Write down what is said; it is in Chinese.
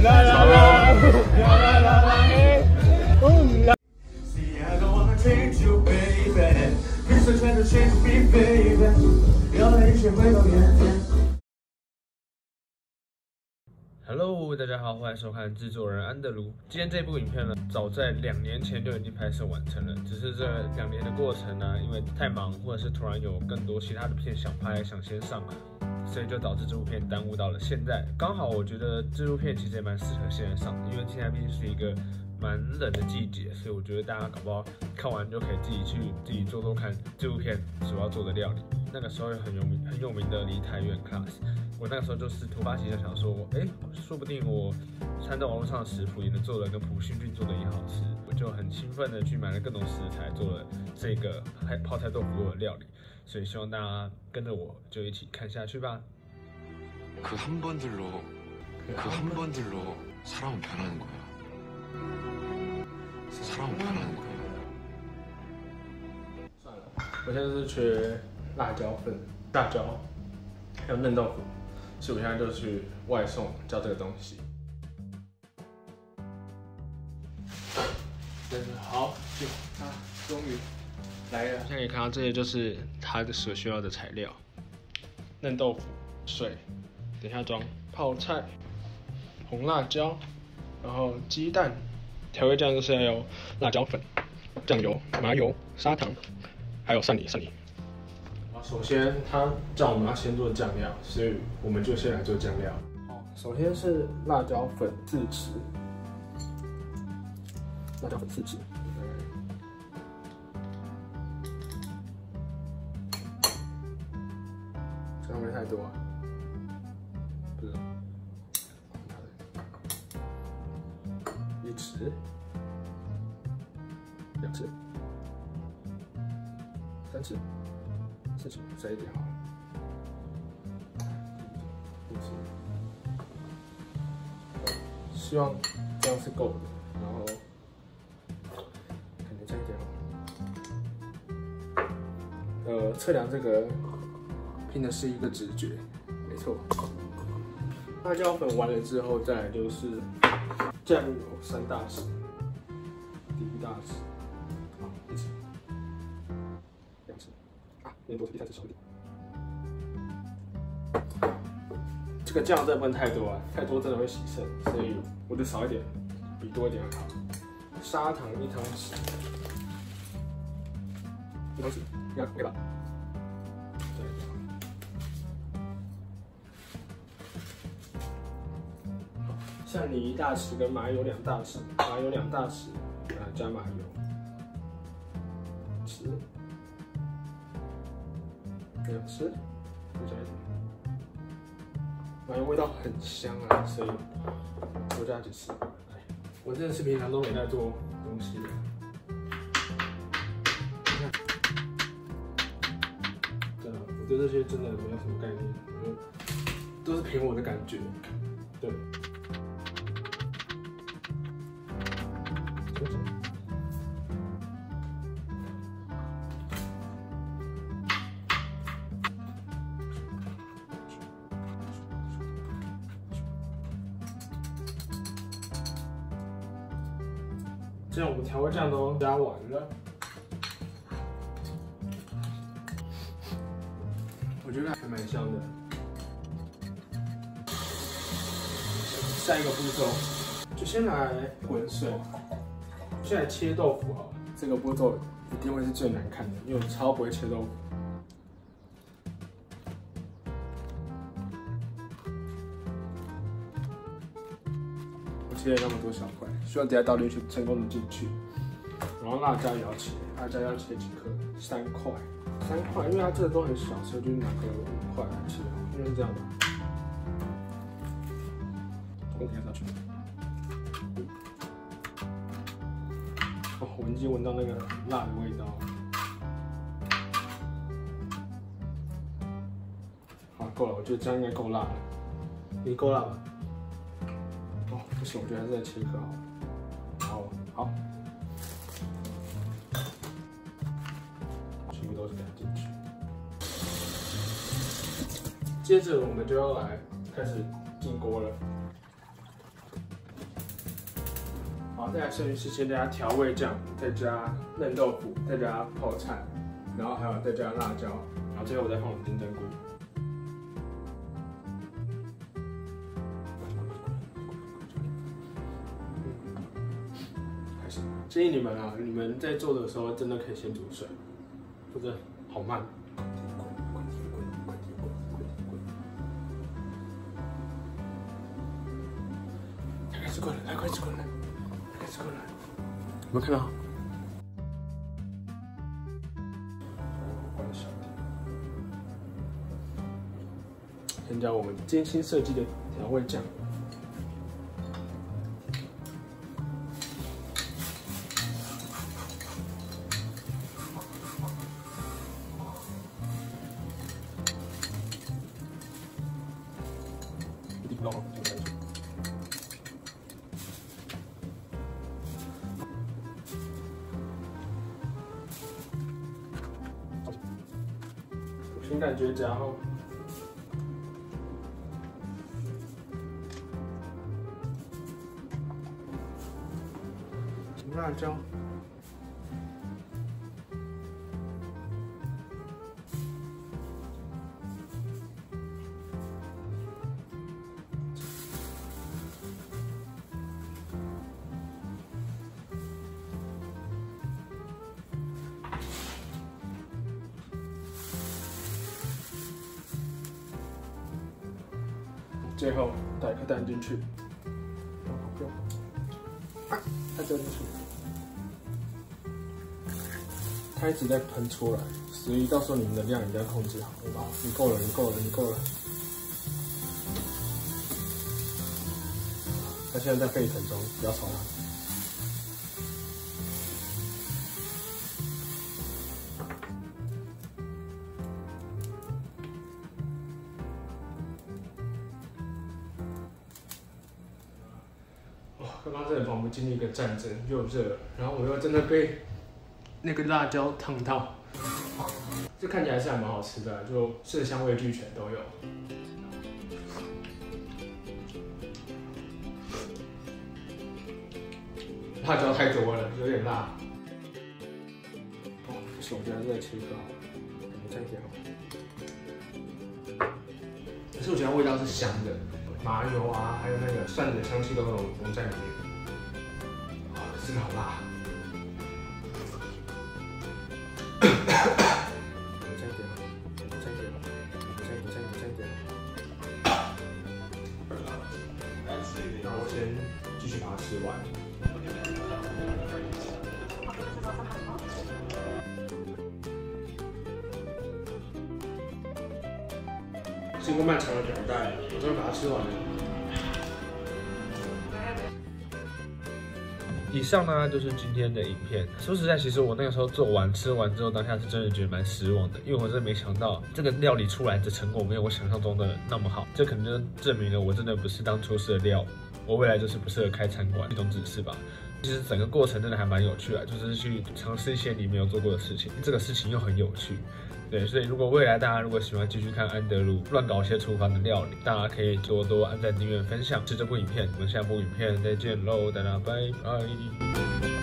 Hello， 大家好，欢迎收看制作人安德鲁。今天这部影片呢，早在2年前就已经拍摄完成了，只是这2年的过程呢，因为太忙，或者是突然有更多其他的片想拍，想先上啊，所以就导致这部片耽误到了现在。刚好我觉得这部片其实也蛮适合现在上的，因为现在毕竟是一个蛮冷的季节，所以我觉得大家搞不好看完就可以自己做做看这部片所要做的料理。那个时候有很有名的梨泰院 class， 我那个时候就是突发奇想说，说不定我参照网络上的食谱也能做的跟朴叙俊做的一样好吃，我就很兴奋的去买了各种食材，做了这个泡菜豆腐肉的料理。所以希望大家跟着我就一起看下去吧。 그 한 번들로 사람은 변하는 거야. 사람은 변하는 거야. 算了，我现在就是缺辣椒粉、辣椒，还有嫩豆腐，所以我现在就去外送叫这个东西。真的好久啊，终于来了。现在可以看到这些就是它的所需要的材料：嫩豆腐、水，等一下装泡菜、红辣椒，然后鸡蛋。调味酱就是要有辣椒粉、酱油、麻油、砂糖，还有蒜泥。首先，他叫我们要先做酱料，所以我们就先来做酱料。好，首先是辣椒粉4匙，辣椒粉4匙。这样会太多啊？不知道。1匙，2匙，3匙，4匙，再一点好了。5匙，希望这样是够的，然后可能再一点好了。测量这个凭的是一个直觉，没错。辣椒粉完了之后，再来就是酱油3大匙，第1大匙，好，1匙，2匙，啊，有点多，第3匙少一点。这个酱真的不能太多啊，太多真的会洗肾，所以我就少一点，比多一点好。砂糖1汤匙，1汤匙，应该可以吧？蒜泥1大匙跟麻油2大匙，麻油2大匙，加麻油，1匙，2匙，再加一点。麻油味道很香啊，所以多加几匙。我真的是平常都没在做东西的。真的，我对这些真的没有什么概念，我都是凭我的感觉。对。这样我们调味酱都加完了，我觉得还蛮香的。下一个步骤就先来滚水，先来切豆腐好了。这个步骤一定会是最难看的，因为我超不会切豆腐。切了那么多小块，希望等下倒进去成功的进去。然后辣椒也要切，辣椒要切几颗？3块，3块，因为它这个都很小，所以就拿个5块来切，应该是这样吧。总共填下去。哦，我已经闻到那个辣的味道了。好，够了，我觉得这样应该够辣了。你够辣吧？哦，不行，我觉得还是再切一颗好了。然后好，全部都是给它进去。接着我们就要来开始进锅了。 好，再来剩余是先加调味酱，再加嫩豆腐，再加泡菜，然后还有再加辣椒，然后最后我再放我们金针菇。开始，建议你们啊，你们在做的时候真的可以先煮水，不然好慢。开始滚了，开始滚了，开始滚了。有没有看到？关小点。先加我们精心设计的调味酱。凭感觉加哦。辣椒。最后打一颗蛋进去，不用，再丢进去。它一直在喷出来，所以到时候你们的量一定要控制好，好不好？你够了，你够了，你够了。它现在在沸腾中，不要吵它。刚刚这个房我们经历一个战争，又热，然后我又真的被那个辣椒烫到。这看起来是还蛮好吃的，就色香味俱全都有。辣椒太多了，有点辣。哦，不行，我觉得这个切割好，我们再一点好。可是我觉得味道是香的。麻油啊，还有那个蒜的香气都有融在里面，啊，这个好辣。再一点，那我先继续把它吃完。经过漫长的等待，我终于把它吃完了。 以上呢就是今天的影片。说实在，其实我那个时候做完吃完之后，当下是真的觉得蛮失望的，因为我真的没想到这个料理出来的成果没有我想象中的那么好。这可能就证明了我真的不是当厨师的料，我未来就是不适合开餐馆，一种指示吧。其实整个过程真的还蛮有趣的，就是去尝试一些你没有做过的事情，这个事情又很有趣。对，所以如果未来大家如果喜欢继续看安德鲁乱搞一些厨房的料理，大家可以多多按赞、订阅、分享，这部影片。我们下部影片再见喽，大家拜拜。